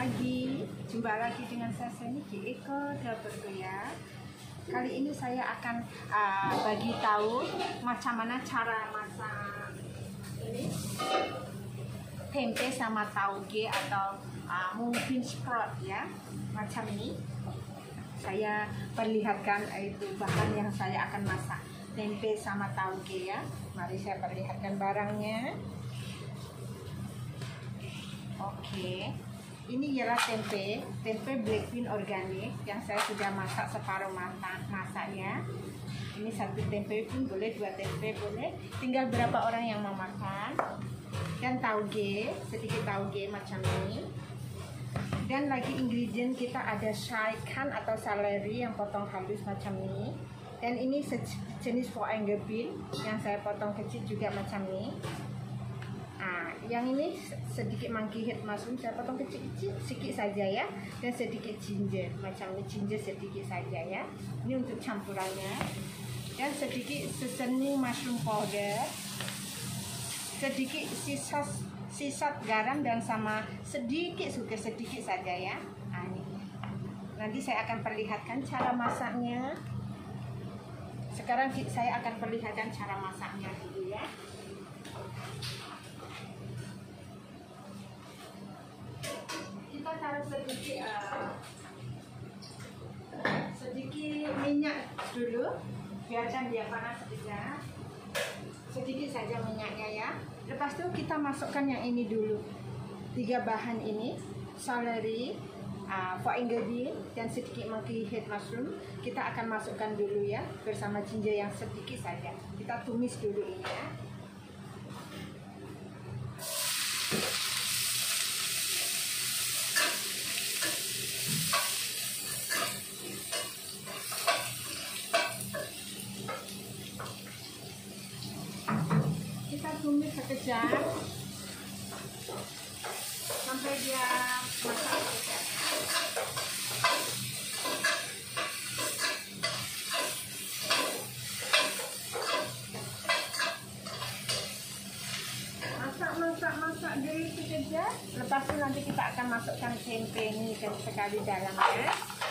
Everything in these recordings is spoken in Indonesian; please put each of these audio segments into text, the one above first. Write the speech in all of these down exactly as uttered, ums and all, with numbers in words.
pagi, jumpa lagi dengan saya Seni di Eko Dapurku ya. Kali ini saya akan uh, bagi tahu macam mana cara masak ini tempe sama tauge atau uh, mungkin sprout ya, macam ini. Saya perlihatkan itu bahan yang saya akan masak tempe sama tauge ya. Mari saya perlihatkan barangnya. Oke, ini ialah tempe, tempe black bean organik yang saya sudah masak separuh matang masaknya. Ini satu tempe pun boleh, dua tempe boleh, tinggal berapa orang yang mau makan. Dan tauge, sedikit tauge macam ini. Dan lagi ingredient kita ada saikan atau seleri yang potong halus macam ini. Dan ini sejenis poengue bean yang saya potong kecil juga macam ini. Nah, yang ini sedikit monkey head mushroom saya potong kecil-kecil sedikit saja ya, dan sedikit ginger macam ini, ginger sedikit saja ya. Ini untuk campurannya. Dan sedikit seasoning mushroom powder, sedikit sisa sisa garam dan sama sedikit sugar sedikit saja ya. Nah, ini nanti saya akan perlihatkan cara masaknya. Sekarang saya akan perlihatkan cara masaknya dulu ya. Kita taruh sedikit uh, sedikit minyak dulu, biarkan dia panas sekejap. Sedikit saja minyaknya ya. Lepas itu kita masukkan yang ini dulu, tiga bahan ini, seleri, uh, poengue bean dan sedikit monkey head mushroom. Kita akan masukkan dulu ya, bersama ginger yang sedikit saja. Kita tumis dulu ini ya. Tumis sekejap sampai dia masak sekejap. Masak, masak, masak dulu sekejap. Lepas itu nanti kita akan masukkan tempe ini sekali dalamnya.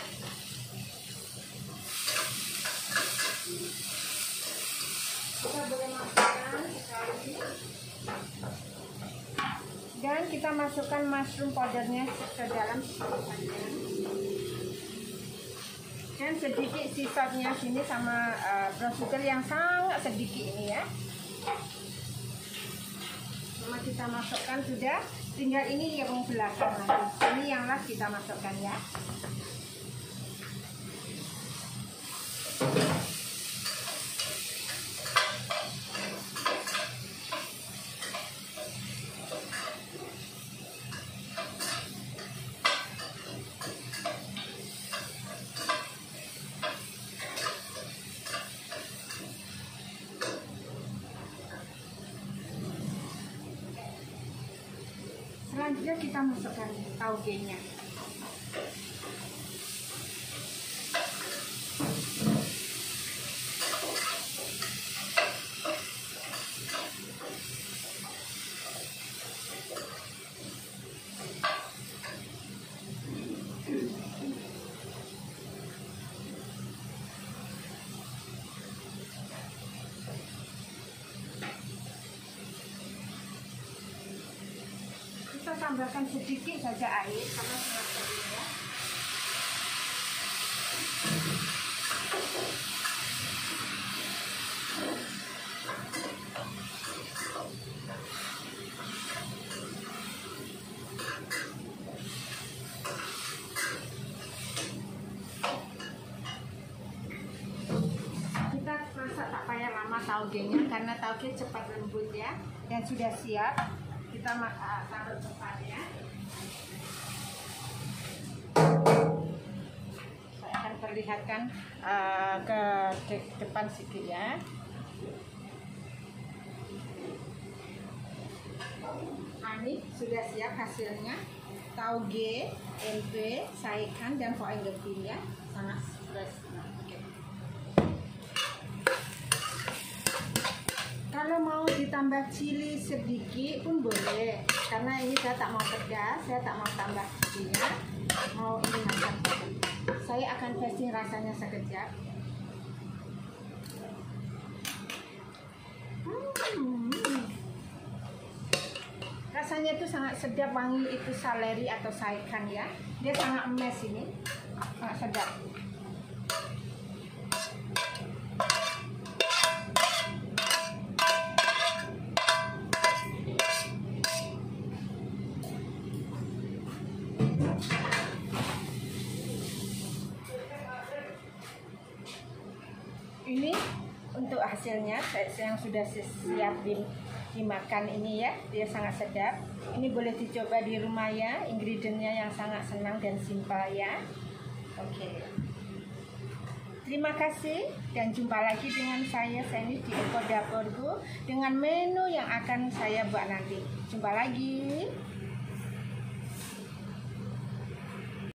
Kita boleh masukkan sekali. Dan kita masukkan mushroom powdernya ke dalam saja. Dan sedikit sisanya sini sama uh, brown sugar yang sangat sedikit ini ya. Sama kita masukkan sudah. Tinggal ini yang belakang nanti. Ini yang last kita masukkan ya. Selanjutnya kita masukkan taugenya. Kita tambahkan sedikit saja air karena sangat kering ya. Kita masak tak payah lama taugenya karena tauge cepat lembut ya, dan sudah siap. Kita uh, taruh tempatnya. Saya akan perlihatkan uh, ke de depan sedikit ya. Nah, ini sudah siap hasilnya. Tauge, tempe, saikan dan poengue bean ya. Sangat fresh. Nah, okay. Kalau mau ditambah cili sedikit pun boleh, karena ini saya tak mau pedas, saya tak mau tambah cilinya, mau ini masak. Saya akan testing rasanya sekejap. Hmm. Rasanya itu sangat sedap, wangi itu seleri atau saikan ya. Dia sangat emes ini, sangat sedap. Ini untuk hasilnya yang sudah siap dimakan ini ya, dia sangat sedap. Ini boleh dicoba di rumah ya, ingredientnya yang sangat senang dan simpel ya. Oke, terima kasih dan jumpa lagi dengan saya Seni di Eko Dapurku dengan menu yang akan saya buat nanti. Jumpa lagi.